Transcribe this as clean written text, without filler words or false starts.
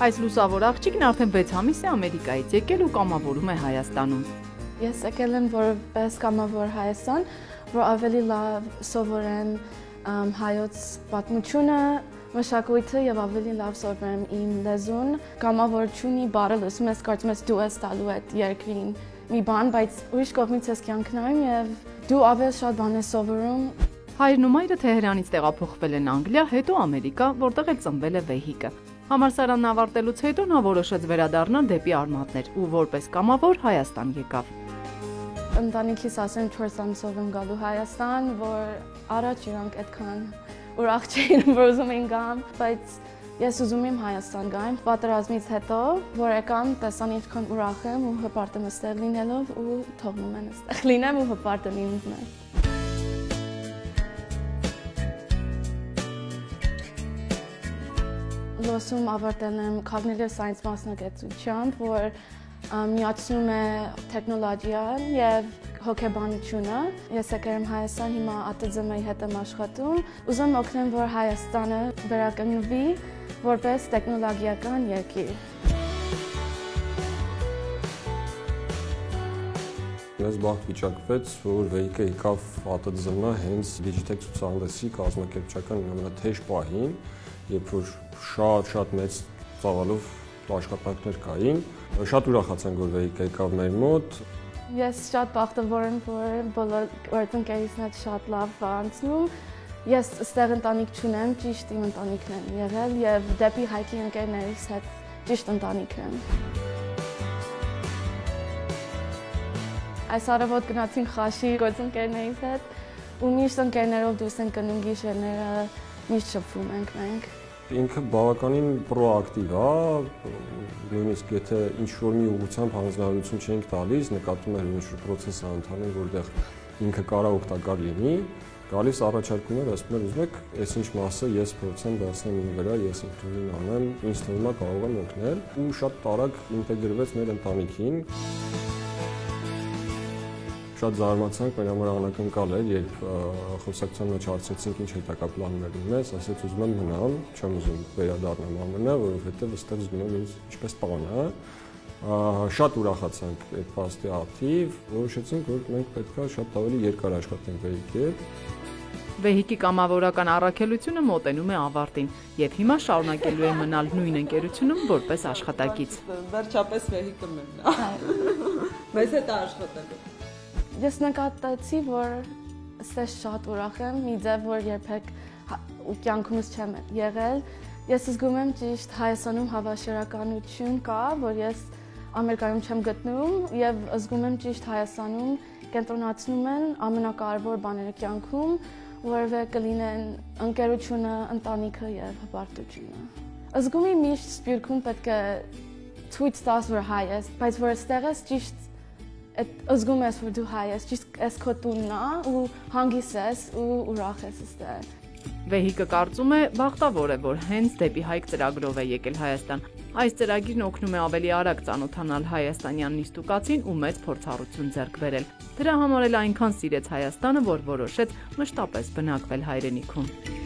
Այս լուսավոր աղջիկն արդեն 6 ամիս է Ամերիկայից եկել ու կամավորում է Հայաստանում։ Ես եկել եմ որպես կամավոր Հայաստան, որ ավելի լավ սովորեմ հայոց պատմությունը, մշակույթը եւ ավելի լավ սովորեմ իմ լեզուն։ Կամավորությունի բառը լսում ես, կարծում ես դու ես տալու այդ երկրին մի բան, բայց ուրիշ կողմից ես կյանք նայում եւ դու ավելի շատ բան ես սովորում։ Հայրն ու մայրը Թեհրանից տեղափոխվել են Անգլիա, հետո Ամերիկա, որտեղ էլ ծնվել է Վեհիկը։ Համալսարանն ավարտելուց հետո նա որոշեց վերադառնալ դեպի արմատներ ու որպես կամավոր Հայաստան եկավ։ Ընտանիքիս ասեմ 4 ամսով եմ գալու Հայաստան, որ առաջ իրանք այդքան ուրախ չէին, որ ուզում էին գամ, բայց ես ուզում եմ Հայաստան գամ։ Պատերազմից հետո, որ եկամ, տեսան ինչքան ուրախ եմ ու հպարտ եմ այստեղ լինելով ու թողնում են այստեղ լինեմ ու հպարտ եմ ինձ մեջ։ Լոսում ավարտել եմ Cognitive Science մասնագիտությամբ, որ միացնում է տեխնոլոգիան եւ հոգեբանությունը։ Ես եկել եմ Հայաստան, հիմա ԱՏԶՄ-ի հետ եմ աշխատում։ Ուզում օգնեմ, որ Հայաստանը վերականգնվի որպես տեխնոլոգիական երկիր։ Մեզ բախտ վիճակվեց, որ Վեհիկը եկավ ԱՏԶՄ հենց Digitech ցուցահանդեսի կազմակերպչական ամենաթեժ պահին, երբ որ շատ մեծ ծավալով աշխատանքներ կային։ Շատ ուրախացանք, որ Վեհիկը եկավ մեր մոտ։ Ես շատ բախտավոր եմ, որ բոլոր գործընկերներիս հետ շատ լավ անցնում։ Ես այստեղ ընտանիք չունեմ, ճիշտ իմ ընտանիքն եմ եղել եւ դեպի հայկի ընկերներիս հետ ճիշտ ընտանիք եմ։ Այս առավոտ գնացին խաշի գործընկերներիս հետ ու միշտ ընկերներով դուրս ենք գնում գիշերները, միշտ շփվում ենք մենք։ Ինքը բավականին պրոակտիվ է, նույնիսկ եթե ինչ-որ մի ուղղությամբ հանձնարարություն չենք տալիս, նկատում ենք ինչ-որ պրոցես է ընթանում, որտեղ ինքը կարող օգտակար լինի, գալիս առաջարկումներ, ասում եմ, ուզում եք, այս ինչ մասը ես փորձեմ դասեմ իմ վրա, ես ինքնուրույն անեմ, ինձ թվում է կարող եմ օգնել ու շատ արագ ինտեգրվեց մեր ընտանիքին։ Շատ զարմացանք, մեր համար անակնկալ էր, երբ խոսակցության մեջ հարցրեցինք ինչ հետագա պլաններ ունես, ասեց ուզում եմ մնամ, չեմ ուզում վերադառնամ ԱՄՆ, որովհետև այստեղ զգում եմ ինձ ինչպես տանը։ Շատ ուրախացանք այդ փաստի ակտիվ, որոշեցինք, որ մենք պետք է շատ ավելի երկար աշխատենք Վեհիկի հետ։ Վեհիկի կամավորական առաքելությունը մոտենում է ավարտին եւ հիմա շարունակելու է մնալ նույն ընկերությունում որպես աշխատակից։ Վերջապես Վեհիկը մնա։ Մեզ հետ աշխատելու։ Ես նկատեցի, որ այստեղ շատ ուրախ եմ, մի ձև, որ երբեք կյանքումս չեմ եղել։ Ես զգում եմ ճիշտ Հայաստանում հավասարականություն կա, որ ես Ամերիկայում չեմ գտնում եւ զգում եմ ճիշտ Հայաստանում կենտրոնացնում են ամենակարևոր բաները կյանքում, որովհետեւ կլինեն ընկերությունը, ընտանիքը եւ հպարտությունը։ Զգում եմ միշտ սպիրկում պետք է ցույց տաս, որ հայ ես, բայց որ այստեղ ես ճիշտ զգում ես, որ դու հայ ես, ճիշտ ես քո տունն է ու հանգիստ ես ու ուրախ ես այստեղ։ Վեհիկը կարծում է բախտավոր է, որ հենց դեպի Հայք ծրագրով է եկել Հայաստան։ Այս ծրագիրն օգնում է ավելի արագ ծանոթանալ հայաստանյան նիստուկացին ու մեծ փորձառություն ձեռք բերել։ Դրա համար էլ այնքան սիրեց Հայաստանը, որ որոշեց մշտապես բնակվել հայրենիքում։